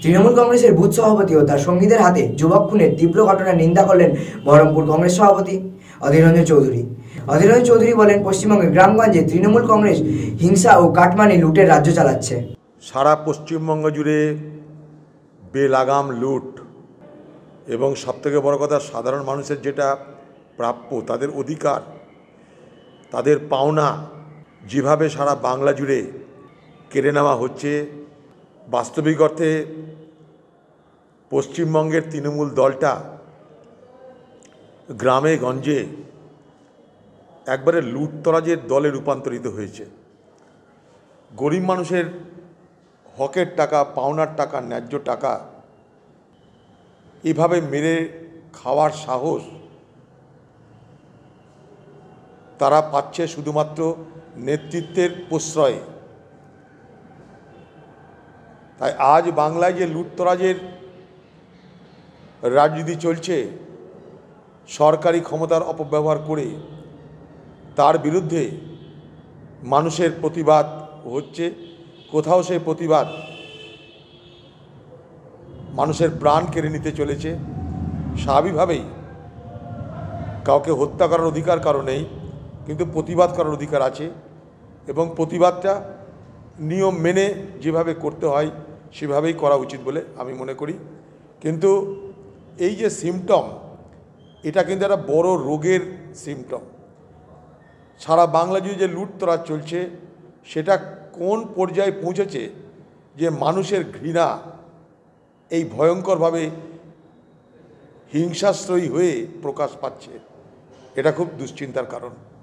তৃণমূল কংগ্রেসের বুথ সভাপতি ও তার সঙ্গীদের হাতে যুবক খুনের তীব্র ঘটনার নিন্দা করলেন বহরমপুর কংগ্রেস সভাপতি অধীর রঞ্জন চৌধুরী। অধীর রঞ্জন চৌধুরী বলেন, পশ্চিমবঙ্গের গ্রামগঞ্জে তৃণমূল কংগ্রেস হিংসা ও কাটমানি লুটের রাজ্য চালাচ্ছে। সারা পশ্চিমবঙ্গ জুড়ে বেলাগাম লুট এবং সবথেকে বড় কথা, সাধারণ মানুষের যেটা প্রাপ্য, তাদের অধিকার, তাদের পাওনা যেভাবে সারা বাংলা জুড়ে কেড়ে নেওয়া হচ্ছে, বাস্তবিক অর্থে পশ্চিমবঙ্গের তৃণমূল দলটা গ্রামে গঞ্জে একবারে লুটতরাজের দলে রূপান্তরিত হয়েছে। গরিব মানুষের হকের টাকা, পাওনার টাকা, ন্যায্য টাকা এভাবে মেরে খাওয়ার সাহস তারা পাচ্ছে শুধুমাত্র নেতৃত্বের প্রশ্রয়ে। তাই আজ বাংলায় যে লুটতরাজের রাজনীতি চলছে, সরকারি ক্ষমতার অপব্যবহার করে, তার বিরুদ্ধে মানুষের প্রতিবাদ হচ্ছে। কোথাও সেই প্রতিবাদ মানুষের প্রাণ কেড়ে নিতে চলেছে। স্বাভাবিকভাবেই কাউকে হত্যা করার অধিকার কারো নেই, কিন্তু প্রতিবাদ করার অধিকার আছে, এবং প্রতিবাদটা নিয়ম মেনে যেভাবে করতে হয় সেভাবেই করা উচিত বলে আমি মনে করি। কিন্তু এই যে সিমটম, এটা কিন্তু একটা বড় রোগের সিমটম। সারা বাংলা জুড়ে যে লুটতরাজ চলছে, সেটা কোন পর্যায়ে পৌঁছেছে যে মানুষের ঘৃণা এই ভয়ঙ্করভাবে হিংসাশ্রয়ী হয়ে প্রকাশ পাচ্ছে। এটা খুব দুশ্চিন্তার কারণ।